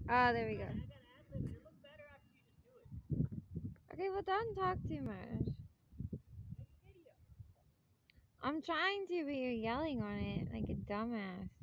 Ah, there we go. Okay, well, don't talk too much. I'm trying to, but you're yelling on it like a dumbass.